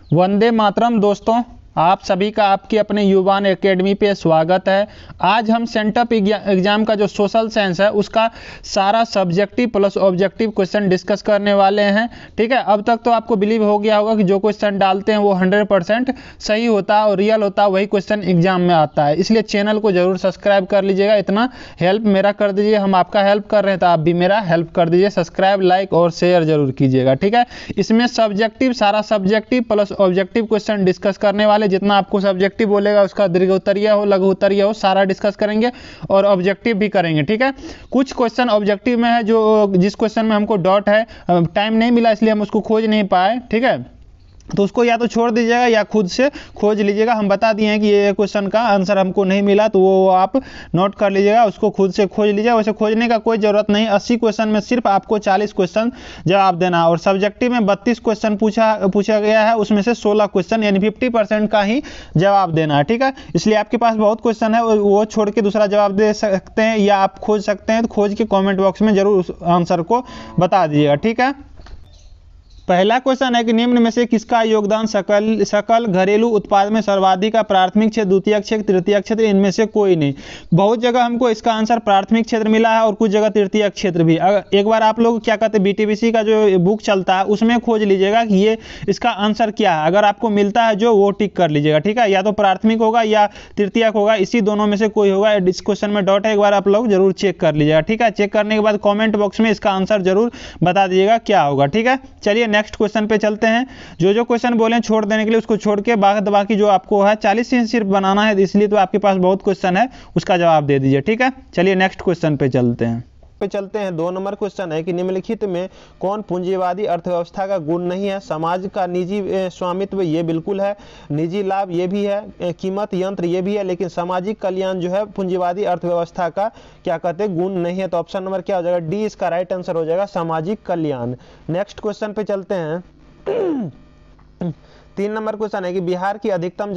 वंदे मातरम दोस्तों, आप सभी का आपकी अपने युवान एकेडमी पे स्वागत है। आज हम सेंटअप एग्जाम का जो सोशल साइंस है उसका सारा subjective plus objective question discuss करने वाले हैं। ठीक है, अब तक तो आपको बिलीव हो गया होगा कि जो क्वेश्चन डालते हैं वो 100% सही होता है और रियल होता है, वही क्वेश्चन एग्जाम में आता है। इसलिए चैनल को जरूर सब्सक्राइब कर लीजिएगा, इतना हेल्प मेरा कर दीजिए। हम आपका हेल्प कर रहे हैं तो आप भी मेरा हेल्प कर दीजिए, सब्सक्राइब लाइक और शेयर जरूर कीजिएगा। ठीक है, इसमें सारा subjective plus objective question discuss करने वाले, जितना आपको सब्जेक्टिव बोलेगा उसका दीर्घ उत्तरीय हो लघु उत्तरीय हो सारा डिस्कस करेंगे और ऑब्जेक्टिव भी करेंगे। ठीक है, कुछ क्वेश्चन ऑब्जेक्टिव में है जो जिस क्वेश्चन में हमको डॉट है, टाइम नहीं मिला इसलिए हम उसको खोज नहीं पाए। ठीक है, तो उसको या तो छोड़ दीजिएगा या खुद से खोज लीजिएगा। हम बता दिए हैं कि ये क्वेश्चन का आंसर हमको नहीं मिला तो वो आप नोट कर लीजिएगा, उसको खुद से खोज लीजिएगा। वैसे खोजने का कोई ज़रूरत नहीं, 80 क्वेश्चन में सिर्फ आपको 40 क्वेश्चन जवाब देना है और सब्जेक्टिव में 32 क्वेश्चन पूछा गया है, उसमें से 16 क्वेश्चन यानी 50% का ही जवाब देना है। ठीक है, इसलिए आपके पास बहुत क्वेश्चन है, वो छोड़ के दूसरा जवाब दे सकते हैं या आप खोज सकते हैं, तो खोज के कॉमेंट बॉक्स में जरूर उस आंसर को बता दीजिएगा। ठीक है, पहला क्वेश्चन है कि निम्न में से किसका योगदान सकल घरेलू उत्पाद में सर्वाधिक है? प्राथमिक क्षेत्र, द्वितीयक क्षेत्र, तृतीयक क्षेत्र, इनमें से कोई नहीं। बहुत जगह हमको इसका आंसर प्राथमिक क्षेत्र मिला है और कुछ जगह तृतीयक क्षेत्र भी। एक बार आप लोग क्या कहते हैं, बीटीबीसी का जो बुक चलता है उसमें खोज लीजिएगा कि ये इसका आंसर क्या है। अगर आपको मिलता है जो, वो टिक कर लीजिएगा। ठीक है, या तो प्राथमिक होगा या तृतीयक होगा, इसी दोनों में से कोई होगा। इस क्वेश्चन में डॉट है, एक बार आप लोग जरूर चेक कर लीजिएगा। ठीक है, चेक करने के बाद कॉमेंट बॉक्स में इसका आंसर जरूर बता दीजिएगा क्या होगा। ठीक है, चलिए नेक्स्ट क्वेश्चन पे चलते हैं। जो क्वेश्चन बोले छोड़ देने के लिए उसको छोड़ के बाकी जो आपको है 40 से सिर्फ बनाना है, इसलिए तो आपके पास बहुत क्वेश्चन है, उसका जवाब दे दीजिए। ठीक है, चलिए नेक्स्ट क्वेश्चन पे चलते हैं। 2 नंबर क्वेश्चन है कि निम्नलिखित में कौन पूंजीवादी अर्थव्यवस्था का गुण नहीं है? समाज का निजी स्वामित्व ये बिल्कुल है, निजी लाभ ये भी है, कीमत यंत्र ये भी है, लेकिन सामाजिक कल्याण जो है पूंजीवादी अर्थव्यवस्था का क्या कहते हैं गुण नहीं है। तो ऑप्शन नंबर क्या हो जाएगा? डी इसका राइट आंसर हो जाएगा, सामाजिक कल्याण। नेक्स्ट क्वेश्चन पे चलते हैं। 3 नंबर क्वेश्चन है कि बिहार की अधिकतम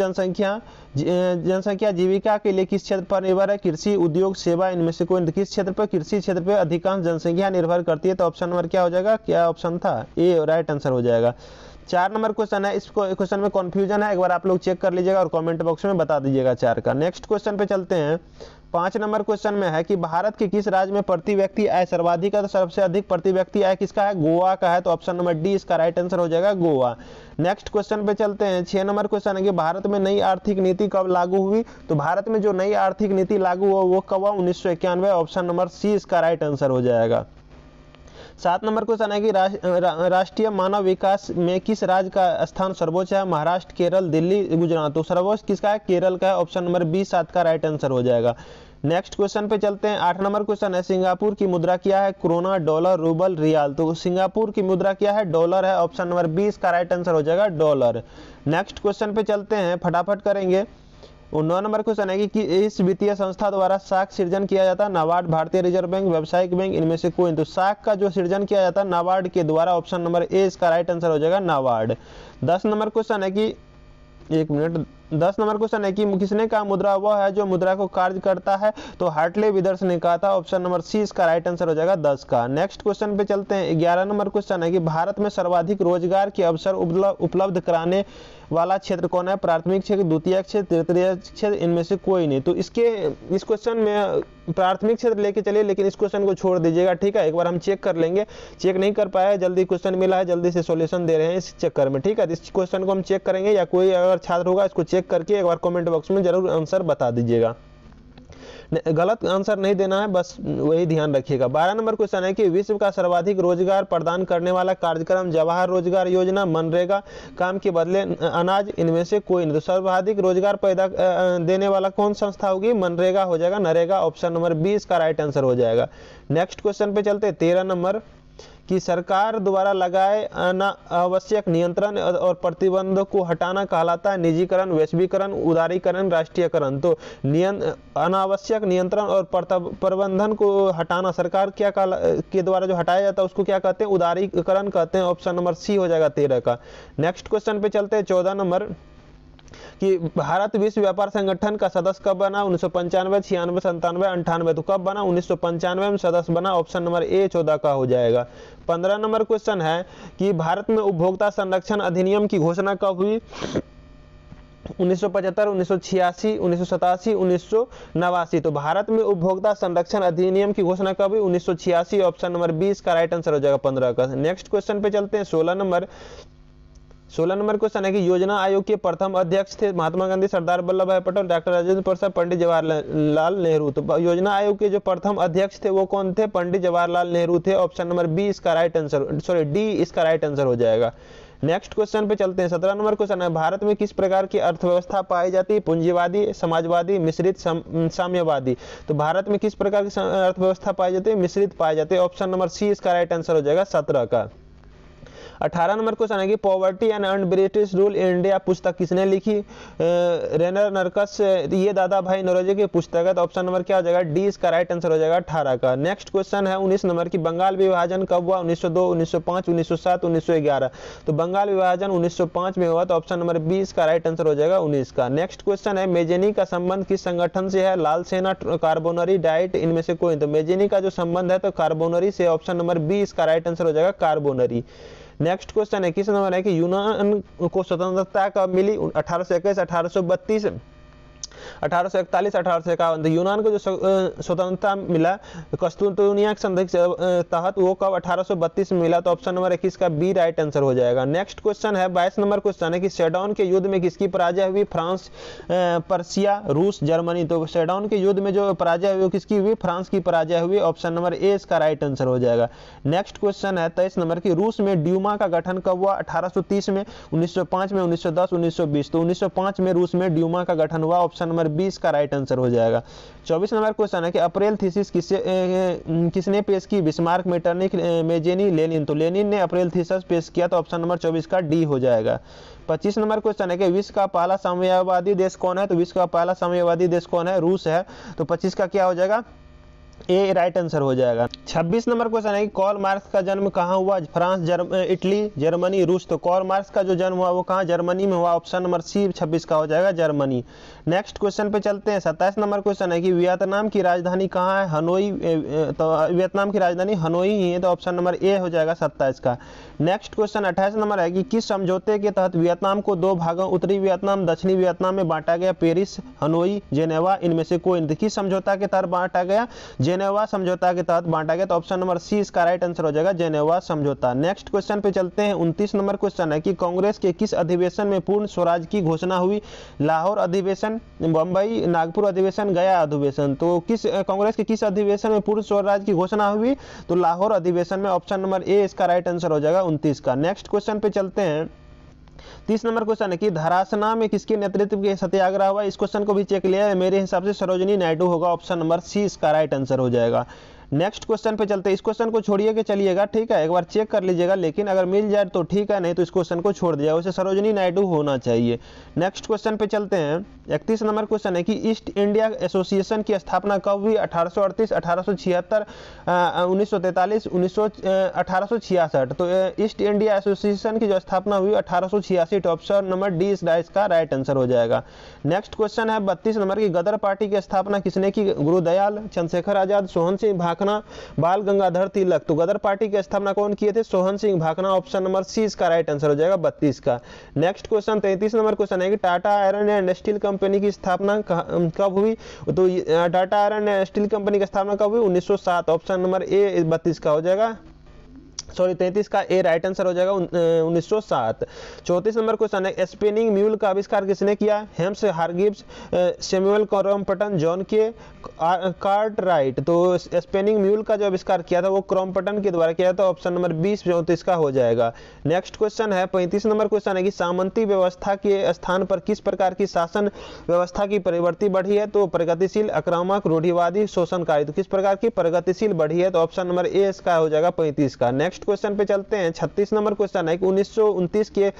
जनसंख्या जीविका के लिए किस क्षेत्र पर निर्भर है? कृषि, उद्योग, सेवा, इनमें से कोई। किस क्षेत्र पर? कृषि क्षेत्र पर अधिकांश जनसंख्या निर्भर करती है। तो ऑप्शन नंबर क्या हो जाएगा? क्या ऑप्शन था? ए राइट आंसर हो जाएगा। 4 नंबर क्वेश्चन है, इस क्वेश्चन में कंफ्यूजन है, एक बार आप लोग चेक कर लीजिएगा और कमेंट बॉक्स में बता दीजिएगा 4 का। नेक्स्ट क्वेश्चन पे चलते हैं। 5 नंबर क्वेश्चन में है कि भारत के किस राज्य में प्रति व्यक्ति आय सर्वाधिक है? तो सबसे अधिक प्रति व्यक्ति आय किसका है? गोवा का है। तो ऑप्शन नंबर डी इसका राइट आंसर हो जाएगा, गोवा। नेक्स्ट क्वेश्चन पे चलते हैं। 6 नंबर क्वेश्चन है कि भारत में नई आर्थिक नीति कब लागू हुई? तो भारत में जो नई आर्थिक नीति लागू हुआ वो कब हुआ? 1991। ऑप्शन नंबर सी इसका राइट आंसर हो जाएगा। 7 नंबर क्वेश्चन है कि राष्ट्रीय मानव विकास में किस राज्य का स्थान सर्वोच्च है? महाराष्ट्र, केरल, दिल्ली, गुजरात। तो सर्वोच्च किसका है? केरल का है। ऑप्शन नंबर बी 7 का राइट आंसर हो जाएगा। नेक्स्ट क्वेश्चन पे चलते हैं। 8 नंबर क्वेश्चन है, सिंगापुर की मुद्रा क्या है? Krona, dollar, rouble, riyal. तो सिंगापुर की मुद्रा क्या है? डॉलर है। ऑप्शन नंबर 20 का राइट आंसर हो जाएगा, डॉलर। नेक्स्ट क्वेश्चन पे चलते हैं, फटाफट करेंगे। 9 नंबर क्वेश्चन है कि इस वित्तीय संस्था द्वारा साख सृजन किया जाता है? नाबार्ड, भारतीय रिजर्व बैंक, व्यावसायिक बैंक, इनमें से कोई। तो साख का जो सृजन किया जाता है नाबार्ड के द्वारा। ऑप्शन नंबर ए इसका राइट आंसर हो जाएगा, नाबार्ड। 10 नंबर क्वेश्चन है कि 10 नंबर क्वेश्चन है कि किसने कहा मुद्रा वह है जो मुद्रा को कार्य करता है? तो हार्टले विदर्स ने कहा था। ऑप्शन नंबर सी इसका राइट आंसर हो जाएगा, 10 का। नेक्स्ट क्वेश्चन पे चलते हैं। 11 नंबर क्वेश्चन है कि भारत में सर्वाधिक रोजगार के अवसर उपलब्ध कराने वाला क्षेत्र कौन है? प्राथमिक क्षेत्र, द्वितीय क्षेत्र, तृतीय क्षेत्र, इनमें से कोई नहीं। तो इस क्वेश्चन में प्राथमिक क्षेत्र लेके चलिए, लेकिन इस क्वेश्चन को छोड़ दीजिएगा। ठीक है, एक बार हम चेक कर लेंगे। चेक नहीं कर पाए, जल्दी क्वेश्चन मिला है, जल्दी से सॉल्यूशन दे रहे हैं इस चक्कर में। ठीक है, इस क्वेश्चन को हम चेक करेंगे या कोई अगर छात्र होगा इसको चेक करके एक बार कमेंट बॉक्स में जरूर आंसर बता दीजिएगा। गलत आंसर नहीं देना है, बस वही ध्यान रखिएगा। 12 नंबर क्वेश्चन है कि विश्व का सर्वाधिक रोजगार प्रदान करने वाला कार्यक्रम जवाहर रोजगार योजना, मनरेगा, काम के बदले अनाज, इनमें से कोई नहीं। तो सर्वाधिक रोजगार पैदा देने वाला कौन संस्था होगी? मनरेगा हो जाएगा, नरेगा। ऑप्शन नंबर 20 का राइट आंसर हो जाएगा। नेक्स्ट क्वेश्चन पे चलते हैं। 13 नंबर कि सरकार द्वारा लगाए अनावश्यक नियंत्रण और प्रतिबंधों को हटाना कहलाता है निजीकरण, वैश्वीकरण, उदारीकरण, राष्ट्रीयकरण। तो अनावश्यक नियंत्रण और प्रबंधन को हटाना सरकार क्या के द्वारा जो हटाया जाता है उसको क्या कहते हैं? उदारीकरण कहते हैं। ऑप्शन नंबर सी हो जाएगा 13 का। नेक्स्ट क्वेश्चन पे चलते हैं। 14 नंबर कि भारत विश्व व्यापार संगठन का सदस्य कब बना? 1995, 96, 97, 98। तो कब बना? 1995 में सदस्य बना। ऑप्शन नंबर ए 14 का हो जाएगा। 15 नंबर क्वेश्चन है कि भारत में उपभोक्ता संरक्षण अधिनियम की घोषणा कब हुई? 1975, 1986, 1987, 1989। तो भारत में उपभोक्ता संरक्षण अधिनियम की घोषणा कब हुई? 1986। ऑप्शन नंबर 20 का राइट आंसर हो जाएगा 15 का। नेक्स्ट क्वेश्चन पे चलते हैं। 16 नंबर क्वेश्चन है कि योजना आयोग के प्रथम अध्यक्ष थे महात्मा गांधी, सरदार वल्लभ भाई पटेल, डॉक्टर राजेंद्र प्रसाद, पंडित जवाहरलाल नेहरू। तो योजना आयोग के जो प्रथम अध्यक्ष थे वो कौन थे? पंडित जवाहरलाल नेहरू थे। ऑप्शन नंबर बी इसका राइट आंसर, सॉरी डी इसका राइट आंसर हो जाएगा। नेक्स्ट क्वेश्चन पे चलते हैं। 17 नंबर क्वेश्चन है भारत में किस प्रकार की अर्थव्यवस्था पाई जाती है? पूंजीवादी, समाजवादी, मिश्रित, साम्यवादी। तो भारत में किस प्रकार की अर्थव्यवस्था पाई जाती है? मिश्रित पाई जाती है। ऑप्शन नंबर सी इसका राइट आंसर हो जाएगा 17 का। 18 नंबर क्वेश्चन है कि poverty and unBritish rule in India पुस्तक किसने लिखी? रेनर नरकस, ये दादा भाई नौरोजी की पुस्तक है। तो ऑप्शन नंबर क्या हो जाएगा? डी इसका राइट आंसर हो जाएगा 18 का। नेक्स्ट क्वेश्चन है 19 नंबर की बंगाल विभाजन कब हुआ? 1902, 1905, 1907, 1911। तो बंगाल विभाजन 1905 में हुआ। तो ऑप्शन नंबर 20 का राइट आंसर हो जाएगा 19 का। नेक्स्ट क्वेश्चन है मेजेनी का संबंध किस संगठन से है? लाल सेना, कार्बोनरी, डाइट, इनमें से कोई। तो मेजेनी का जो संबंध है तो कार्बोनरी से। ऑप्शन नंबर 20 का राइट आंसर हो जाएगा कार्बोनरी। नेक्स्ट क्वेश्चन है किस नंबर है कि यूनान को स्वतंत्रता कब मिली? 1821, 1832, 1841, 1851। तो यूनान को जो स्वतंत्रता मिला कस्तूरबा संधि के तहत वो कब? 1832 में मिला। तो ऑप्शन नंबर 21 का बी राइट आंसर हो जाएगा। नेक्स्ट क्वेश्चन है 22 नंबर क्वेश्चन है कि सेडौन के युद्ध में किसकी पराजय हुई? फ्रांस, पर्सिया, रूस, जर्मनी। तो सेडौन के युद्ध में जो पराजय हुई किसकी हुई? फ्रांस की पराजय हुई। ऑप्शन नंबर ए इसका राइट आंसर हो जाएगा। नेक्स्ट क्वेश्चन है 23 नंबर की रूस में ड्यूमा का गठन कब हुआ? 1830 में, 1905 में, 1910, 1920। तो 1905 में रूस में ड्यूमा का गठन हुआ। ऑप्शन नंबर 20 का राइट आंसर हो जाएगा। 24 नंबर क्वेश्चन है कि अप्रैल थीसिस किसने पेश की? Bismarck, Metternich, Mazzini, Lenin. तो लेनिन ने अप्रैल थीसिस पेश किया। तो ऑप्शन नंबर 24 का डी हो जाएगा। 25 नंबर क्वेश्चन है कि विश्व का पहला साम्यवादी देश कौन है? तो विश्व का पहला साम्यवादी देश कौन है? रूस है। तो 25 का क्या हो जाएगा? ए राइट आंसर हो जाएगा। 26 नंबर क्वेश्चन है कि कार्ल मार्क्स का जन्म कहाँ हुआ? फ्रांस, इटली, जर्मनी, रूस। तो कार्ल मार्क्स का जो जन्म हुआ वो कहाँ? जर्मनी में हुआ। ऑप्शन नंबर सी 26 का हो जाएगा जर्मनी। नेक्स्ट क्वेश्चन पे चलते हैं। 27 नंबर क्वेश्चन है कि वियतनाम की राजधानी कहाँ है? हनोई। तो वियतनाम की राजधानी हनोई ही है। तो ऑप्शन नंबर ए हो जाएगा 27 का। नेक्स्ट क्वेश्चन 28 नंबर है कि किस समझौते के तहत वियतनाम को दो भागों उत्तरी वियतनाम, दक्षिणी वियतनाम में बांटा गया? पेरिस, हनोई, जेनेवा, इनमें से कोई। किस समझौता के तहत बांटा गया? जेनेवा समझौता के तहत बांटा गया। तो ऑप्शन नंबर सी इसका राइट आंसर हो जाएगा जेनेवा समझौता। नेक्स्ट क्वेश्चन पे चलते हैं। 29 नंबर क्वेश्चन है कि कांग्रेस के किस अधिवेशन में पूर्ण स्वराज की घोषणा हुई? लाहौर अधिवेशन, बंबई, नागपुर अधिवेशन, गया अधिवेशन। तो किस कांग्रेस के किस अधिवेशन में पूर्ण स्वराज की घोषणा हुई? तो लाहौर अधिवेशन में। ऑप्शन नंबर ए इसका राइट आंसर हो जाएगा 29 का। नेक्स्ट क्वेश्चन पे चलते हैं। 30 नंबर क्वेश्चन है कि धरासना में किसके नेतृत्व के सत्याग्रह हुआ? इस क्वेश्चन को भी चेक लिया है, मेरे हिसाब से सरोजिनी नायडू होगा। ऑप्शन नंबर सी इसका राइट आंसर हो जाएगा। नेक्स्ट क्वेश्चन पे चलते हैं। इस क्वेश्चन को छोड़िए के चलिएगा, ठीक है, एक बार चेक कर लीजिएगा, लेकिन अगर मिल जाए तो ठीक है, नहीं तो इस क्वेश्चन को छोड़ दिया। उसे सरोजिनी नायडू होना चाहिए। नेक्स्ट क्वेश्चन पे चलते हैं। 31 नंबर क्वेश्चन है कि ईस्ट इंडिया एसोसिएशन की स्थापना कब हुई? 1838, 1876, 1943, 1866। तो ईस्ट इंडिया एसोसिएशन की जो स्थापना हुई 1886। ऑप्शन नंबर डी इसका राइट आंसर हो जाएगा। नेक्स्ट क्वेश्चन है 32 नंबर की गदर पार्टी की स्थापना किसने की? गुरुदयाल, चंद्रशेखर आजाद, सोहन सिंह भाखना, बाल गंगाधर तिलक। तो गदर पार्टी की स्थापना कौन किए थे? Sohan Singh Bhakna. Option number C इसका राइट आंसर हो जाएगा 32 का। नेक्स्ट क्वेश्चन 33 नंबर क्वेश्चन है कि Tata iron and steel company की स्थापना कब हुई? तो Tata iron and steel company की स्थापना कब हुई? 1907। ऑप्शन नंबर ए 32 का हो जाएगा, सॉरी 33 का ए राइट आंसर हो जाएगा 1907। 34 नंबर क्वेश्चन है स्पिनिंग म्यूल का आविष्कार किसने किया? हेम्स, Hargreaves, Samuel Crompton, John Kay Cartwright. तो स्पिनिंग म्यूल का जो आविष्कार किया था वो क्रॉम्पटन के द्वारा किया था। ऑप्शन नंबर 20 34 का हो जाएगा। नेक्स्ट क्वेश्चन है 35 नंबर क्वेश्चन है कि सामंती व्यवस्था के स्थान पर किस प्रकार की शासन व्यवस्था की प्रवृत्ति बढ़ी है? तो प्रगतिशील, आक्रामक, रूढ़िवादी, शोषणकारी। तो किस प्रकार की? प्रगतिशील बढ़ी है। तो ऑप्शन नंबर ए इसका हो जाएगा 35 का। नेक्स्ट क्वेश्चन पे चलते हैं। 36 नंबर क्वेश्चन है कि 1929 के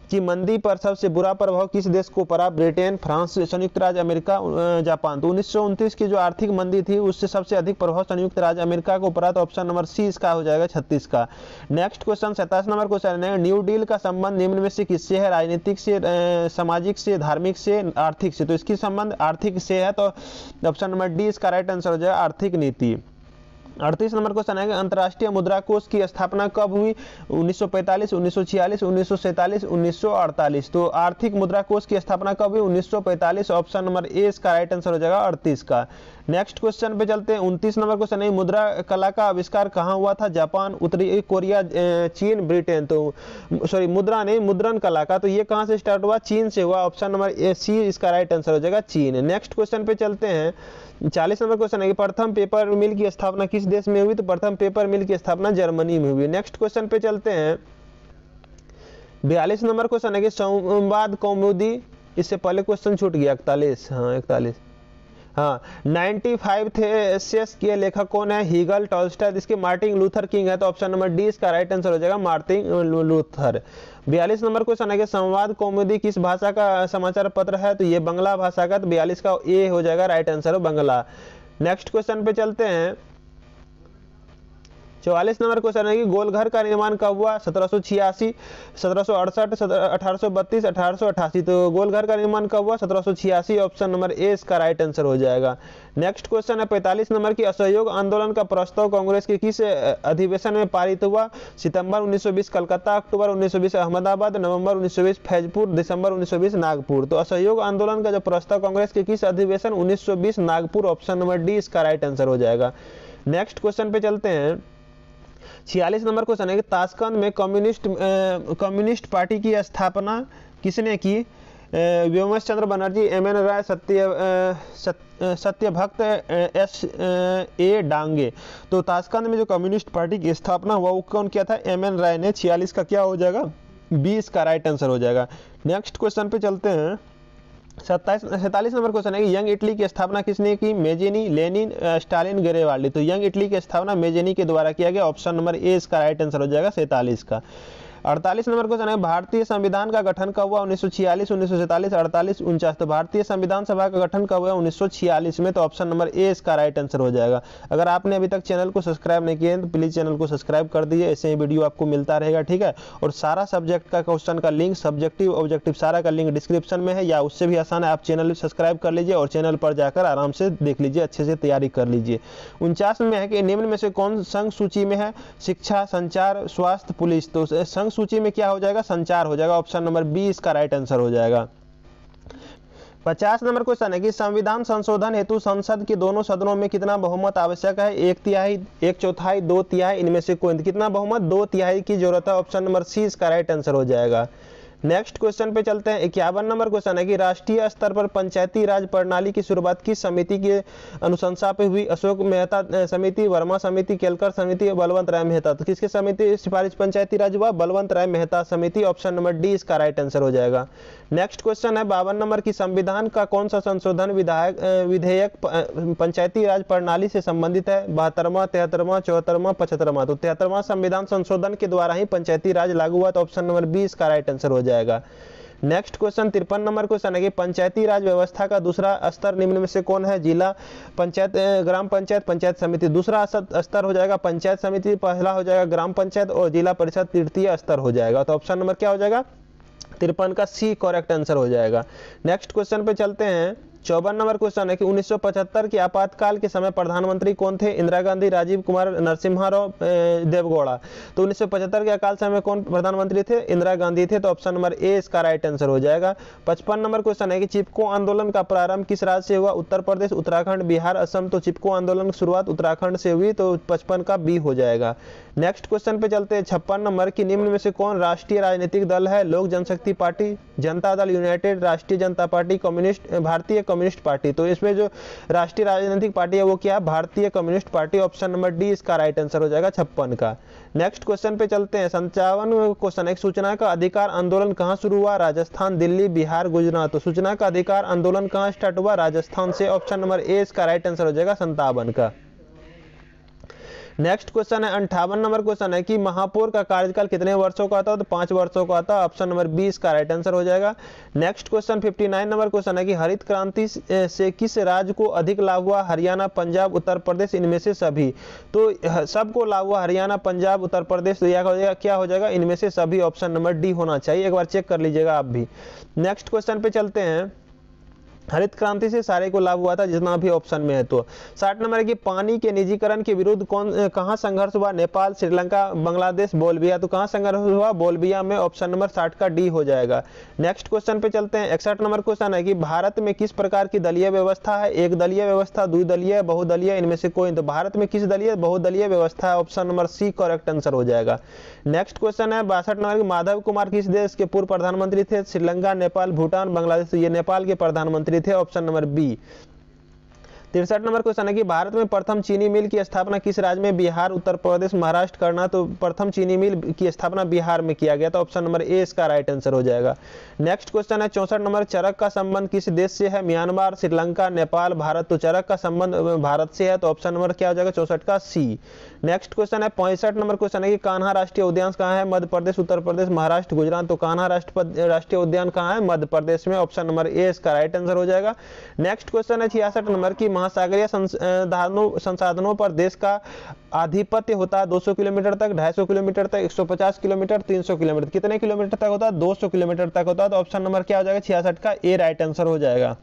की मंदी पर सबसे बुरा प्रभाव किस देश को पड़ा? ब्रिटेन, फ्रांस, संयुक्त राज्य अमेरिका, जापान। तो 1929 की जो आर्थिक मंदी थी उससे सबसे अधिक प्रभाव संयुक्त राज्य अमेरिका को पड़ा, तो ऑप्शन नंबर सी इसका हो जाएगा 36 का। नेक्स्ट क्वेश्चन 27 नंबर क्वेश्चन है, न्यू डील का संबंध निम्न में से किससे है? राजनीतिक से, सामाजिक से, धार्मिक से, आर्थिक से। तो इसकी संबंध आर्थिक से है, तो ऑप्शन नंबर डी इसका राइट आंसर हो जाएगा आर्थिक नीति। 38 नंबर क्वेश्चन है, अंतर्राष्ट्रीय मुद्रा कोष की स्थापना कब हुई? 1945, 1946, 1947, 1948। तो आर्थिक मुद्रा कोष की स्थापना कब हुई? 1945। ऑप्शन नंबर ए इसका राइट आंसर हो जाएगा 38 का। नेक्स्ट क्वेश्चन पे चलते हैं। 29 नंबर क्वेश्चन है, मुद्रा कला का आविष्कार कहाँ हुआ था? जापान, उत्तरी कोरिया, चीन, ब्रिटेन। तो सॉरी, मुद्रा नहीं, मुद्रण कला का, तो ये कहाँ से स्टार्ट हुआ? चीन से हुआ। ऑप्शन नंबर ए सी इसका राइट आंसर हो जाएगा चीन। नेक्स्ट क्वेश्चन पे चलते हैं। 40 नंबर क्वेश्चन है कि प्रथम पेपर मिल की स्थापना किस देश में हुई? तो प्रथम पेपर मिल की स्थापना जर्मनी में हुई। नेक्स्ट क्वेश्चन पे चलते हैं। 42 नंबर क्वेश्चन है कि संवाद कौमुदी, इससे पहले क्वेश्चन छूट गया, 41 हाँ 95 थेसिस के लेखक कौन है? Hegel, Tolstoy. इसके मार्टिन लूथर किंग है, तो ऑप्शन नंबर डी इसका राइट आंसर हो जाएगा मार्टिन लूथर। 42 नंबर क्वेश्चन है कि संवाद कौमुदी किस भाषा का समाचार पत्र है? तो ये बंगला भाषा का, तो 42 का ए हो जाएगा right answer Bangla. Next question पे चलते हैं। 44 नंबर क्वेश्चन है कि गोलघर का निर्माण कब हुआ? 1786, 1768, 1832, 1888। तो गोलघर का निर्माण कब हुआ? 1786। ऑप्शन नंबर ए इसका राइट आंसर हो जाएगा। नेक्स्ट क्वेश्चन है 45 नंबर की, असहयोग आंदोलन का प्रस्ताव कांग्रेस के किस अधिवेशन में पारित हुआ? सितंबर 1920 कलकत्ता, अक्टूबर 1920 अहमदाबाद, नवंबर 1920 फैजपुर, दिसंबर 1920 नागपुर। तो असहयोग आंदोलन का जो प्रस्ताव कांग्रेस के किस अधिवेशन? 1920 नागपुर। ऑप्शन नंबर डी इसका राइट आंसर हो जाएगा। नेक्स्ट क्वेश्चन पे चलते हैं। 46 नंबर क्वेश्चन है कि ताशकंद में कम्युनिस्ट पार्टी की स्थापना किसने की? व्योमेश चंद्र बनर्जी, एम.एन. राय, सत्यभक्त, एस.ए. डांगे। तो ताशकंद में जो कम्युनिस्ट पार्टी की स्थापना हुआ वो कौन किया था? एम.एन. राय ने। 46 का क्या हो जाएगा? बी इसका राइट आंसर हो जाएगा। नेक्स्ट क्वेश्चन पे चलते हैं। 47 नंबर क्वेश्चन है कि यंग इटली की स्थापना किसने की? Mazzini, Lenin, Stalin, Garibaldi. तो यंग इटली की स्थापना मेजेनी के द्वारा किया गया। ऑप्शन नंबर ए इसका राइट आंसर हो जाएगा 47 का। 48 नंबर क्वेश्चन है, भारतीय संविधान का गठन कब हुआ? 1946, 1947, 48, 49। तो भारतीय संविधान सभा का गठन कब हुआ? 1946 में। तो ऑप्शन नंबर ए इसका राइट आंसर हो जाएगा। अगर आपने अभी तक चैनल को सब्सक्राइब नहीं किया तो प्लीज चैनल को सब्सक्राइब कर दीजिए, ऐसे ही वीडियो आपको मिलता रहेगा, ठीक है। और सारा सब्जेक्ट का क्वेश्चन का लिंक, सब्जेक्टिव ऑब्जेक्टिव सारा का लिंक डिस्क्रिप्शन में है, या उससे भी आसान है, आप चैनल सब्सक्राइब कर लीजिए और चैनल पर जाकर आराम से देख लीजिए, अच्छे से तैयारी कर लीजिए। 49 में है कि निम्न में से कौन संघ सूची में है? शिक्षा, संचार, स्वास्थ्य, पुलिस। तो संघ सूची में क्या हो जाएगा? संचार हो जाएगा। ऑप्शन नंबर बी इसका राइट आंसर हो जाएगा। 50 नंबर क्वेश्चन है कि संविधान संशोधन हेतु संसद के दोनों सदनों में कितना बहुमत आवश्यक है? 1/3, 1/4, 2/3, इनमें से कोई? कितना बहुमत? 2/3 की जरूरत है। ऑप्शन नंबर सी इसका राइट आंसर हो जाएगा। नेक्स्ट क्वेश्चन पे चलते हैं। 51 नंबर क्वेश्चन है कि राष्ट्रीय स्तर पर पंचायती राज प्रणाली की शुरुआत किस समिति की अनुशंसा पे हुई? अशोक मेहता समिति, वर्मा समिति, केलकर समिति, बलवंत राय मेहता। तो किसके समिति सिफारिश पंचायती राज हुआ? बलवंत राय मेहता समिति। ऑप्शन नंबर डी इसका राइट आंसर हो जाएगा। नेक्स्ट क्वेश्चन है 52 नंबर की, संविधान का कौन सा संशोधन विधेयक पंचायती राज प्रणाली से संबंधित है? 72वां, 73वां, 74वां, 75वां। तो 73वां संविधान संशोधन के द्वारा ही पंचायती राज लागू हुआ। तो ऑप्शन नंबर बी इसका राइट आंसर हो जाएगा। नेक्स्ट क्वेश्चन 53 नंबर क्वेश्चन है कि पंचायती राज व्यवस्था का दूसरा स्तर निम्न में से कौन है? जिला पंचायत, ग्राम पंचायत, पंचायत समिति। दूसरा स्तर हो जाएगा पंचायत समिति, पहला हो जाएगा ग्राम पंचायत और जिला परिषद तृतीय स्तर हो जाएगा। तो ऑप्शन नंबर क्या हो जाएगा? 53 का सी करेक्ट आंसर हो जाएगा। नेक्स्ट क्वेश्चन पे चलते हैं। 54 नंबर क्वेश्चन है कि 1975 के आपातकाल के समय प्रधानमंत्री कौन थे? इंदिरा गांधी, राजीव कुमार, नरसिम्हा राव, देवगौड़ा। तो 1975 के अकाल समय में कौन प्रधानमंत्री थे? इंदिरा गांधी थे। तो ऑप्शन नंबर ए इसका राइट आंसर हो जाएगा। 55 नंबर क्वेश्चन है कि चिपको आंदोलन का प्रारंभ किस राज्य से हुआ? उत्तर प्रदेश, उत्तराखंड, बिहार, असम। तो चिपको आंदोलन की शुरुआत उत्तराखंड से हुई। तो 55 का बी हो जाएगा। नेक्स्ट क्वेश्चन पे चलते हैं। 56 नंबर की, निम्न में से कौन राष्ट्रीय राजनीतिक दल है? लोक जनशक्ति party, Janata Dal united, Rashtriya Janata party, communist, Bharatiya communist party. तो इसमें जो राष्ट्रीय राजनीतिक पार्टी है वो क्या है? Bharatiya communist party. Option number D इसका राइट आंसर हो जाएगा 56 का। नेक्स्ट क्वेश्चन पे चलते हैं। 57 क्वेश्चन है, सूचना का अधिकार आंदोलन कहां शुरू हुआ? राजस्थान, दिल्ली, बिहार, गुजरात। तो सूचना का अधिकार आंदोलन कहां स्टार्ट हुआ? राजस्थान से। ऑप्शन नंबर ए इसका राइट आंसर हो जाएगा 57 का। नेक्स्ट क्वेश्चन है 58 नंबर क्वेश्चन है कि महापौर का कार्यकाल कितने वर्षों का था, तो 5 वर्षों का था। ऑप्शन नंबर बी इसका राइट आंसर हो जाएगा। नेक्स्ट क्वेश्चन 59 नंबर क्वेश्चन है कि हरित क्रांति से किस राज्य को अधिक लाभ हुआ, हरियाणा, पंजाब, उत्तर प्रदेश, इनमें से सभी। तो सबको लाभ हुआ हरियाणा, पंजाब, उत्तर प्रदेश, तो यह क्या हो जाएगा, इनमें से सभी। ऑप्शन नंबर डी होना चाहिए, एक बार चेक कर लीजिएगा आप भी। नेक्स्ट क्वेश्चन पे चलते हैं। हरित क्रांति से सारे को लाभ हुआ था जितना भी ऑप्शन में है। तो 60 नंबर है कि पानी के निजीकरण के विरुद्ध कहां संघर्ष हुआ, नेपाल, श्रीलंका, बांग्लादेश, बोल्विया। तो कहां संघर्ष हुआ, बोल्विया में। ऑप्शन नंबर 60 का डी हो जाएगा। नेक्स्ट क्वेश्चन पे चलते हैं। 61 नंबर क्वेश्चन है कि भारत में किस प्रकार की दलीय व्यवस्था है, एक दलीय व्यवस्था, द्विदलीय, बहुदलीय, इनमें से कोई। तो भारत में किस दलीय, बहुदलीय व्यवस्था है। Option number C correct answer हो जाएगा। नेक्स्ट क्वेश्चन है 62 नंबर की माधव कुमार किस देश के पूर्व प्रधानमंत्री थे, श्रीलंका, नेपाल, भूटान, बांग्लादेश। तो ये नेपाल के प्रधानमंत्री थे। Option number B. 63 number question है कि भारत में प्रथम चीनी मिल की स्थापना किस राज्य में, बिहार, उत्तर प्रदेश, महाराष्ट्र, कर्नाटक। तो प्रथम चीनी मिल की स्थापना बिहार में किया गया था। ऑप्शन नंबर ए इसका राइट आंसर हो जाएगा। नेक्स्ट क्वेश्चन है 64 नंबर, चरक का संबंध किस देश से है, म्यांमार, श्रीलंका, नेपाल, भारत। तो चरक का संबंध भारत से है, तो ऑप्शन नंबर क्या हो जाएगा, 64 का सी। नेक्स्ट क्वेश्चन है 65 नंबर क्वेश्चन है कि कान्हा राष्ट्रीय उद्यान कहाँ है, मध्य प्रदेश, उत्तर प्रदेश, महाराष्ट्र, गुजरात। तो कान्हा राष्ट्रीय उद्यान कहाँ है, मध्य प्रदेश में। ऑप्शन नंबर ए इसका राइट आंसर हो जाएगा। नेक्स्ट क्वेश्चन है 66 नंबर की महासागरीय संसाधनों पर देश का आधिपत्य होता है 200 किलोमीटर तक, 250 किलोमीटर तक, 150 किलोमीटर, 300 किलोमीटर। कितने किलोमीटर तक होता है, 200 किलोमीटर तक होता है। तो ऑप्शन नंबर क्या हो जाएगा, 66 का ए राइट आंसर हो जाएगा।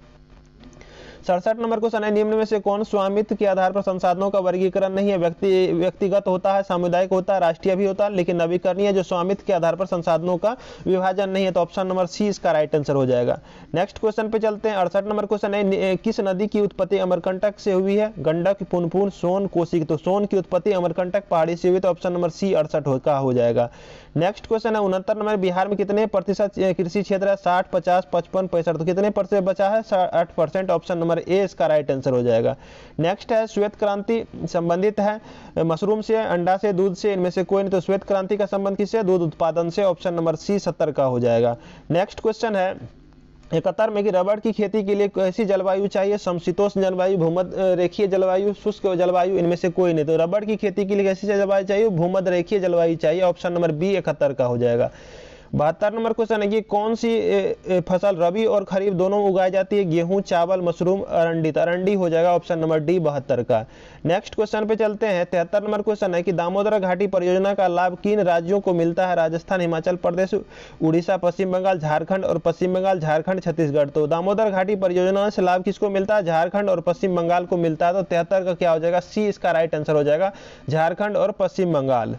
67 नंबर क्वेश्चन है निम्न में से कौन स्वामित्व के आधार पर संसाधनों का वर्गीकरण नहीं है, व्यक्तिगत होता है, सामुदायिक होता है, राष्ट्रीय भी होता है, लेकिन नवीकरणीय जो स्वामित्व के आधार पर संसाधनों का विभाजन नहीं है। तो ऑप्शन नंबर सी इसका राइट आंसर हो जाएगा। नेक्स्ट क्वेश्चन पे चलते हैं। 68 नंबर क्वेश्चन है किस नदी की उत्पत्ति अमरकंटक से हुई है, गंडक, पुनपुन, सोन, कोसी। तो सोन की उत्पत्ति अमरकंटक पहाड़ी से हुई। तो ऑप्शन नंबर सी 68 का हो जाएगा। नेक्स्ट क्वेश्चन है 69 नंबर, बिहार में कितने प्रतिशत कृषि क्षेत्र है, 60, 50, 55, 65। तो कितने प्रतिशत बचा है, 60%। ऑप्शन नंबर ए इसका राइट आंसर हो जाएगा। नेक्स्ट है श्वेत क्रांति संबंधित है मशरूम से, अंडा से, दूध से, इनमें से कोई नहीं। तो श्वेत क्रांति का संबंध किससे, दूध उत्पादन से। ऑप्शन नंबर सी 70 का हो जाएगा। नेक्स्ट क्वेश्चन है 71 में कि रबड़ की खेती के लिए कैसी जलवायु चाहिए, समशीतोष्ण जलवायु, भूमध्य रेखीय जलवायु, शुष्क जलवायु, इनमें से कोई नहीं। तो रबड़ की खेती के लिए कैसी जलवायु चाहिए, भूमध्य रेखीय जलवायु चाहिए। ऑप्शन नंबर बी 71 का हो जाएगा। 72 नंबर क्वेश्चन है कि कौन सी फसल रबी और खरीफ दोनों में उगाई जाती है, गेहूं, चावल, मशरूम, अरंडी। तो अरंडी हो जाएगा। ऑप्शन नंबर डी 72 का। नेक्स्ट क्वेश्चन पे चलते हैं। 73 नंबर क्वेश्चन है कि दामोदर घाटी परियोजना का लाभ किन राज्यों को मिलता है, राजस्थान, हिमाचल प्रदेश, उड़ीसा, पश्चिम बंगाल, झारखंड। और पश्चिम बंगाल, झारखंड, छत्तीसगढ़। तो दामोदर घाटी परियोजना से लाभ किसको मिलता है, झारखंड और पश्चिम बंगाल को मिलता है। तो 73 का क्या हो जाएगा, सी इसका राइट आंसर हो जाएगा, झारखंड और पश्चिम बंगाल।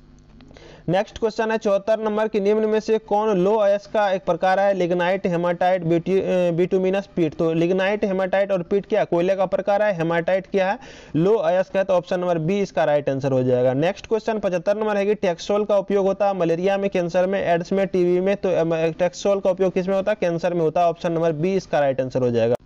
नेक्स्ट क्वेश्चन है 74 नंबर की निम्न में से कौन लो अयस्क का एक प्रकार है, लिग्नाइट, हेमाटाइट, बिटुमिनस, पीट। तो लिग्नाइट, हेमाटाइट और पीट क्या कोयले का प्रकार है, हेमाटाइट क्या है, लो अयस्क है। तो ऑप्शन नंबर बी इसका राइट आंसर हो जाएगा। नेक्स्ट क्वेश्चन 75 नंबर है कि टैक्सोल का उपयोग होता है मलेरिया में, कैंसर में, एड्स में, टीबी में। तो टैक्सोल का उपयोग किस में होता है, कैंसर में होता है। ऑप्शन नंबर बी इसका राइट आंसर हो जाएगा।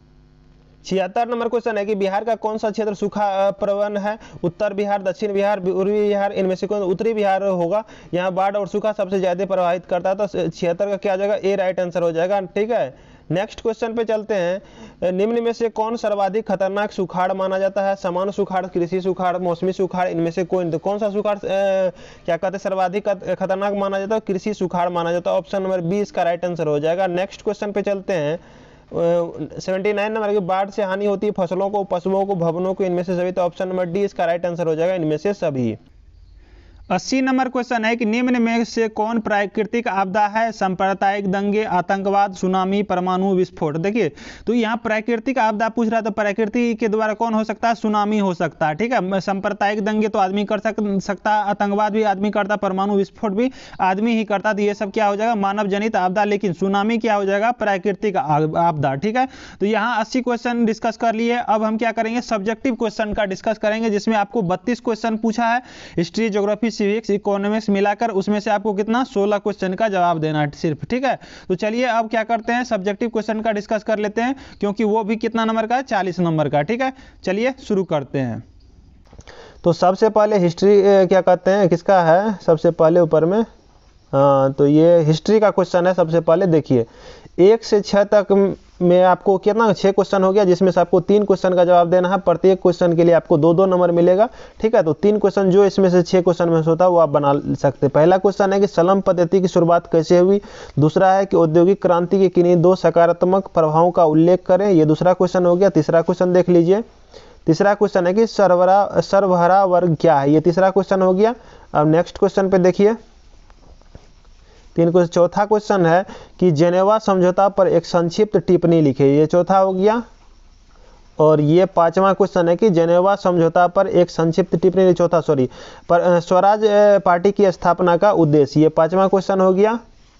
76 नंबर क्वेश्चन है कि बिहार का कौन सा क्षेत्र सूखा प्रवण है, उत्तर बिहार, दक्षिण बिहार, पूर्वी बिहार, इनमें से कौन। उत्तरी बिहार होगा, यहाँ बाढ़ और सूखा सबसे ज्यादा प्रभावित करता है। तो 76 का क्या हो जाएगा, ए राइट आंसर हो जाएगा। ठीक है, नेक्स्ट क्वेश्चन पे चलते हैं। निम्न में से कौन सर्वाधिक खतरनाक सुखाड़ माना जाता है, सामान्य सुखाड़, कृषि सुखाड़, मौसमी सुखाड़, इनमें से कोई। तो कौन सा सुखाड़ क्या कहते हैं सर्वाधिक खतरनाक माना जाता है, कृषि सुखाड़ माना जाता है। ऑप्शन नंबर बी इसका राइट आंसर हो जाएगा। नेक्स्ट क्वेश्चन पे चलते हैं। 79 नंबर की बाढ़ से हानि होती है फसलों को, पशुओं को, भवनों को, इनमें से सभी। तो ऑप्शन नंबर डी इसका राइट आंसर हो जाएगा, इनमें से सभी। 80 नंबर क्वेश्चन है कि निम्न में से कौन प्राकृतिक आपदा है, सांप्रदायिक दंगे, आतंकवाद, सुनामी, परमाणु विस्फोट। देखिए तो यहाँ प्राकृतिक आपदा पूछ रहा है, तो प्रकृति के द्वारा कौन हो सकता है, सुनामी हो सकता है। ठीक है, सांप्रदायिक दंगे तो आदमी कर सकता है, आतंकवाद भी आदमी करता, परमाणु विस्फोट भी आदमी ही करता। तो ये सब क्या हो जाएगा, मानव जनित आपदा। लेकिन सुनामी क्या हो जाएगा, प्राकृतिक आपदा। ठीक है, तो यहाँ 80 क्वेश्चन डिस्कस कर लिए। अब हम क्या करेंगे, सब्जेक्टिव क्वेश्चन का डिस्कस करेंगे, जिसमें आपको 32 क्वेश्चन पूछा है, हिस्ट्री, ज्योग्राफी, सिविक्स, इकोनॉमिक्स मिलाकर। उसमें से आपको कितना 16 क्वेश्चन का जवाब देना है सिर्फ। ठीक है, तो चलिए अब क्या करते हैं, सब्जेक्टिव क्वेश्चन का डिस्कस कर लेते हैं, क्योंकि वो भी कितना नंबर का है, 40 नंबर का। ठीक है, चलिए शुरू करते हैं। तो सबसे पहले हिस्ट्री क्या कहते हैं, किसका है, सबसे पहले ऊपर में। हाँ, तो ये हिस्ट्री का क्वेश्चन है। सबसे पहले देखिए 1 से 6 तक में आपको कितना 6 क्वेश्चन हो गया, जिसमें से आपको 3 क्वेश्चन का जवाब देना है। प्रत्येक क्वेश्चन के लिए आपको 2-2 नंबर मिलेगा, ठीक है। तो 3 क्वेश्चन जो इसमें से 6 क्वेश्चन में से होता है वो आप बना सकते हैं। पहला क्वेश्चन है कि सलम पद्धति की शुरुआत कैसे हुई। दूसरा है कि औद्योगिक क्रांति के किन्हीं 2 सकारात्मक प्रभावों का उल्लेख करें। ये दूसरा क्वेश्चन हो गया। तीसरा क्वेश्चन देख लीजिए। तीसरा क्वेश्चन है कि सर्वहारा वर्ग क्या है। ये तीसरा क्वेश्चन हो गया। अब नेक्स्ट क्वेश्चन पे देखिए, 3 क्वेश्चन। चौथा क्वेश्चन है कि जेनेवा समझौता पर एक संक्षिप्त टिप्पणी लिखे। ये चौथा हो गया। और ये 5वां क्वेश्चन है कि जेनेवा समझौता पर एक संक्षिप्त टिप्पणी, चौथा सॉरी, पर स्वराज पार्टी की स्थापना का उद्देश्य। ये 5वां क्वेश्चन हो गया।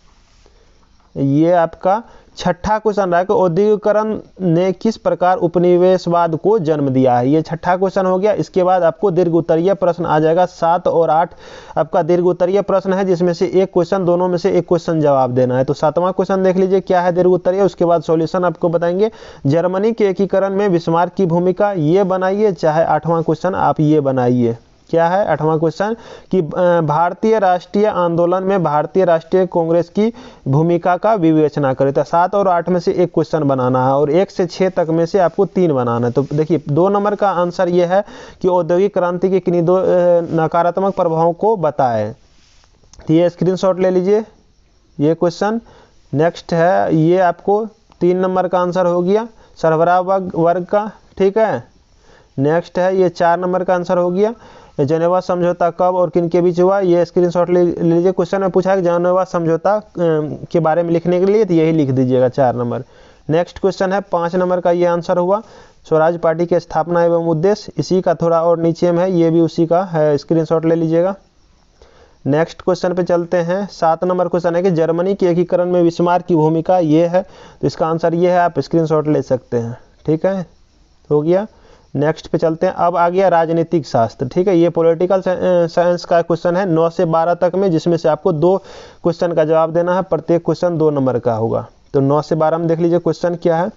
ये आपका छठा क्वेश्चन रहा कि औद्योगिकरण ने किस प्रकार उपनिवेशवाद को जन्म दिया है। ये छठा क्वेश्चन हो गया। इसके बाद आपको दीर्घ उत्तरीय प्रश्न आ जाएगा। 7 और 8 आपका दीर्घ उत्तरीय प्रश्न है, जिसमें से एक क्वेश्चन, दोनों में से एक क्वेश्चन जवाब देना है। तो 7वां क्वेश्चन देख लीजिए क्या है दीर्घ उत्तरीय। उसके बाद सॉल्यूशन आपको बताएंगे। जर्मनी के एकीकरण में बिस्मार्क की भूमिका, ये बनाइए। चाहे 8वां क्वेश्चन आप ये बनाइए। क्या है 8वां क्वेश्चन कि भारतीय राष्ट्रीय आंदोलन में भारतीय राष्ट्रीय कांग्रेस की भूमिका का विवेचना करें। तो 7 और 8 में से एक क्वेश्चन बनाना है और 1 से 6 तक में से आपको 3 बनाना है। तो देखिए 2 नंबर का आंसर ये है कि औद्योगिक क्रांति के किन्हीं 2 नकारात्मक प्रभावों को बताएं। तो ये स्क्रीनशॉट ले लीजिए ये क्वेश्चन। नेक्स्ट है ये आपको 3 नंबर का आंसर हो गया सरबराह वर्ग का, ठीक है। नेक्स्ट है ये 4 नंबर का आंसर हो गया जेनेवा समझौता कब और किन के बीच हुआ। ये स्क्रीनशॉट ले लीजिए। क्वेश्चन में पूछा है कि जेनेवा समझौता के बारे में लिखने के लिए, तो यही लिख दीजिएगा 4 नंबर। नेक्स्ट क्वेश्चन है 5 नंबर का, ये आंसर हुआ स्वराज पार्टी की स्थापना एवं उद्देश्य। इसी का थोड़ा और नीचे में है, ये भी उसी का है, स्क्रीनशॉट ले लीजिएगा। नेक्स्ट क्वेश्चन पे चलते हैं। 7 नंबर क्वेश्चन है कि जर्मनी के एकीकरण में बिस्मार्क की भूमिका, ये है। तो इसका आंसर ये है, आप स्क्रीनशॉट ले सकते हैं, ठीक है। हो गया। नेक्स्ट पे चलते हैं। अब आ गया राजनीतिक शास्त्र, ठीक है। ये पॉलिटिकल साइंस का क्वेश्चन है 9 से 12 तक में, जिसमें से आपको 2 क्वेश्चन का जवाब देना है। प्रत्येक क्वेश्चन 2 नंबर का होगा। तो 9 से 12 में देख लीजिए क्वेश्चन क्या है।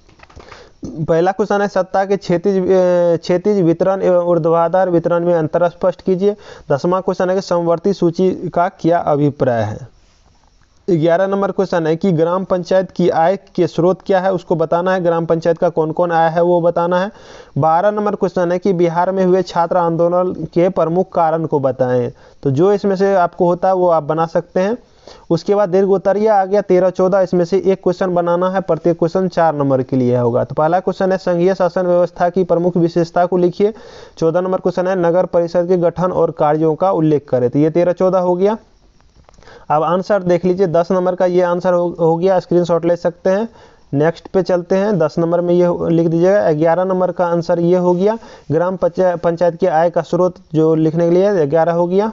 पहला क्वेश्चन है सत्ता के क्षैतिज वितरण एवं ऊर्ध्वाधर वितरण में अंतर स्पष्ट कीजिए। 10वां क्वेश्चन है कि समवर्ती सूची का क्या अभिप्राय है। 11 नंबर क्वेश्चन है कि ग्राम पंचायत की आय के स्रोत क्या है, उसको बताना है। ग्राम पंचायत का कौन कौन आय है वो बताना है। 12 नंबर क्वेश्चन है कि बिहार में हुए छात्र आंदोलन के प्रमुख कारण को बताएं। तो जो इसमें से आपको होता है वो आप बना सकते हैं। उसके बाद दीर्घ उत्तरीय आ गया 13-14, इसमें से एक क्वेश्चन बनाना है। प्रत्येक क्वेश्चन 4 नंबर के लिए होगा। तो पहला क्वेश्चन है संघीय शासन व्यवस्था की प्रमुख विशेषता को लिखिए। 14 नंबर क्वेश्चन है नगर परिषद के गठन और कार्यों का उल्लेख करें। तो ये 13-14 हो गया। अब आंसर देख लीजिए। 10 नंबर का ये आंसर हो गया, स्क्रीनशॉट ले सकते हैं। नेक्स्ट पे चलते हैं। 10 नंबर में ये लिख दीजिएगा। 11 नंबर का आंसर ये हो गया ग्राम पंचायत की आय का स्रोत जो लिखने के लिए 11 हो गया।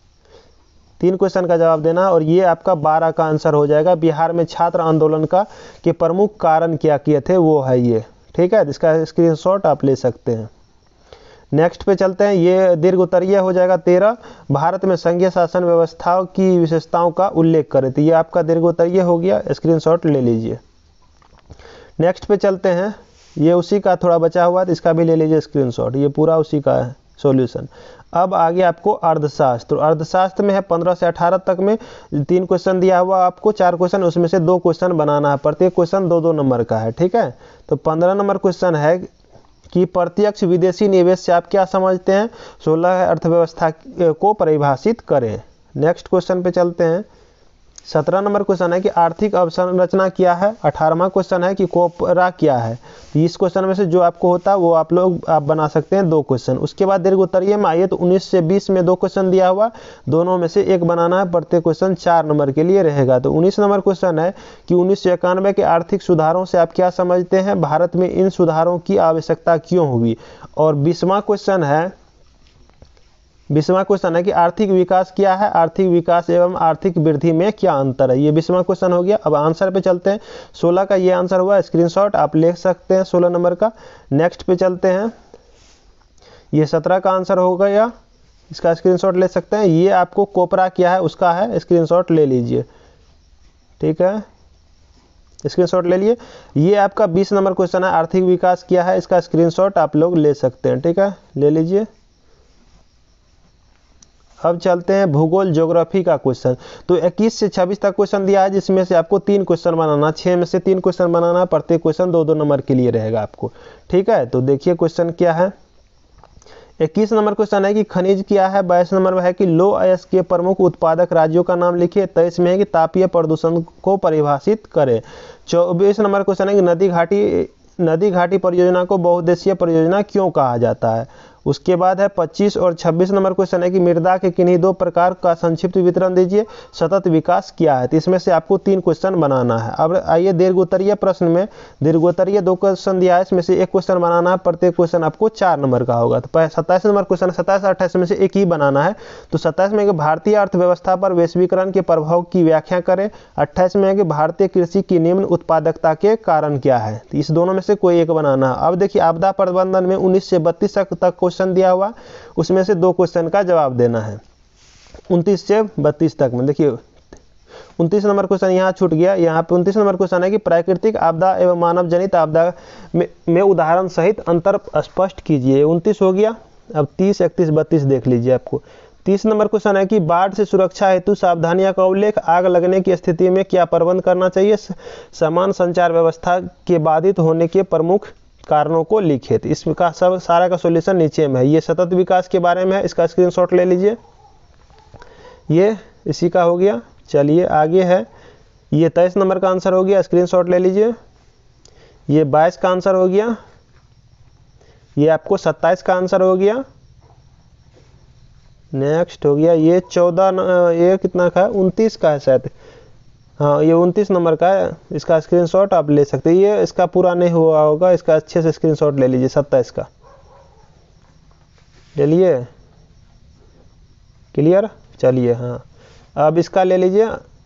3 क्वेश्चन का जवाब देना और ये आपका 12 का आंसर हो जाएगा। बिहार में छात्र आंदोलन के प्रमुख कारण क्या किए थे वो है ये, ठीक है। इसका स्क्रीनशॉट आप ले सकते हैं। नेक्स्ट पे चलते हैं। ये दीर्घ उत्तरीय हो जाएगा 13, भारत में संघीय शासन व्यवस्थाओं की विशेषताओं का उल्लेख करें। तो ये आपका दीर्घ उत्तरीय हो गया, स्क्रीनशॉट ले लीजिए। नेक्स्ट पे चलते हैं। ये उसी का थोड़ा बचा हुआ है, तो इसका भी ले लीजिए स्क्रीनशॉट। ये पूरा उसी का है सॉल्यूशन। अब आगे आपको अर्थशास्त्र। अर्थशास्त्र में है 15 से 18 तक में 3 क्वेश्चन दिया हुआ आपको, 4 क्वेश्चन, उसमें से 2 क्वेश्चन बनाना है। प्रत्येक क्वेश्चन 2-2 नंबर का है, ठीक है। तो 15 नंबर क्वेश्चन है कि प्रत्यक्ष विदेशी निवेश से आप क्या समझते हैं। 16 अर्थव्यवस्था को परिभाषित करें। नेक्स्ट क्वेश्चन पे चलते हैं। 17 नंबर क्वेश्चन है कि आर्थिक अवसंरचना क्या है। 18वां क्वेश्चन है कि कोपरा क्या है। तो इस क्वेश्चन में से जो आपको होता है वो आप बना सकते हैं 2 क्वेश्चन। उसके बाद दीर्घ उत्तरीय में आइए तो 19 से 20 में 2 क्वेश्चन दिया हुआ, दोनों में से एक बनाना है। प्रत्येक क्वेश्चन 4 नंबर के लिए रहेगा। तो 19 नंबर क्वेश्चन है कि 1991 के आर्थिक सुधारों से आप क्या समझते हैं, भारत में इन सुधारों की आवश्यकता क्यों हुई। और 20वां क्वेश्चन है कि आर्थिक विकास क्या है, आर्थिक विकास एवं आर्थिक वृद्धि में क्या अंतर है। ये 20वां क्वेश्चन हो गया। अब आंसर पे चलते हैं। 16 का ये आंसर हुआ, स्क्रीनशॉट आप ले सकते हैं 16 नंबर का। नेक्स्ट पे चलते हैं। ये 17 का आंसर हो गया, इसका स्क्रीनशॉट ले सकते हैं। ये आपको कोपरा क्या है उसका है, स्क्रीनशॉट ले लीजिए, ठीक है। स्क्रीनशॉट ले लिए। ये आपका 20 नंबर क्वेश्चन है आर्थिक विकास क्या है, इसका स्क्रीनशॉट आप लोग ले सकते हैं, ठीक है, ले लीजिए। अब चलते हैं भूगोल ज्योग्राफी का क्वेश्चन। तो 21 से 26 तक क्वेश्चन दिया है, जिसमें से आपको 3 क्वेश्चन बनाना, 6 में से 3 क्वेश्चन बनाना, प्रत्येक क्वेश्चन 2-2 नंबर के लिए रहेगा आपको। ठीक है, तो देखिए क्वेश्चन क्या है। 21 नंबर क्वेश्चन है कि खनिज क्या है। 22 नंबर में है कि लौह अयस्क के प्रमुख उत्पादक राज्यों का नाम लिखिए। 23 में है कि तापीय प्रदूषण को परिभाषित करें। 24 नंबर क्वेश्चन है कि नदी घाटी परियोजना को बहुउद्देशीय परियोजना क्यों कहा जाता है। उसके बाद है 25 और 26 नंबर क्वेश्चन है कि मृदा के किन्हीं 2 प्रकार का संक्षिप्त विवरण दीजिए। सतत विकास क्या है। तो इसमें से आपको 3 क्वेश्चन बनाना है। अब आइए दीर्घोत्तरीय प्रश्न में, दीर्घोत्तरीय 2 क्वेश्चन दिया है, इसमें से 1 क्वेश्चन बनाना है। प्रत्येक क्वेश्चन आपको 4 नंबर का होगा। तो 27 नंबर क्वेश्चन, 27 और 28 में से एक ही बनाना है। तो 27 में भारतीय अर्थव्यवस्था पर वैश्वीकरण के प्रभाव की व्याख्या करें। 28 में है कि भारतीय कृषि की निम्न उत्पादकता के कारण क्या है। तो इस दोनों में से कोई एक बनाना है। अब देखिए आपदा प्रबंधन में 19 से 32 तक क्वेश्चन दिया हुआ, उसमें से 2 क्वेश्चन का जवाब देना है। 29 से 32 तक में देखिए 29 नंबर क्वेश्चन यहाँ छूट गया। यहाँ पे 29 नंबर क्वेश्चन है कि प्राकृतिक आपदा एवं मानव जनित आपदा में उदाहरण सहित अंतर स्पष्ट कीजिए। 29 हो गया। अब 30, 31, 32 देख लीजिए आपको। 30 नंबर क्वेश्चन है कि बाढ़ से सुरक्षा हेतु सावधानियां का उल्लेख। आग लगने की स्थिति में क्या प्रबंध करना चाहिए। समान संचार व्यवस्था के बाधित होने के प्रमुख कारणों को लिखे। तो इसका सब सारा का सॉल्यूशन नीचे में है। ये सतत विकास के बारे में है, इसका स्क्रीनशॉट ले लीजिए। ये इसी का हो गया। चलिए आगे है, ये 23 नंबर का आंसर हो गया, स्क्रीनशॉट ले लीजिए। ये 22 का आंसर हो गया। ये आपको 27 का आंसर हो गया। नेक्स्ट हो गया ये 14, ये कितना का है, 29 का है शायद। हाँ, ये 29 नंबर का है, इसका स्क्रीनशॉट आप ले सकते हैं। ये इसका पूरा नहीं हुआ होगा, इसका अच्छे से स्क्रीनशॉट ले लीजिए। 27 का ले लिए, क्लियर। चलिए हाँ, अब इसका ले लीजिए।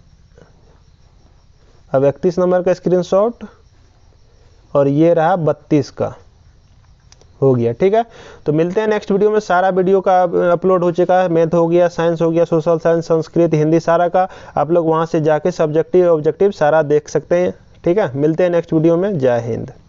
अब 31 नंबर का स्क्रीनशॉट, और ये रहा 32 का, हो गया। ठीक है, तो मिलते हैं नेक्स्ट वीडियो में। सारा वीडियो का अपलोड हो चुका है। मैथ हो गया, साइंस हो गया, सोशल साइंस, संस्कृत, हिंदी, सारा का आप लोग वहां से जाके सब्जेक्टिव ऑब्जेक्टिव सारा देख सकते हैं। ठीक है, मिलते हैं नेक्स्ट वीडियो में। जय हिंद।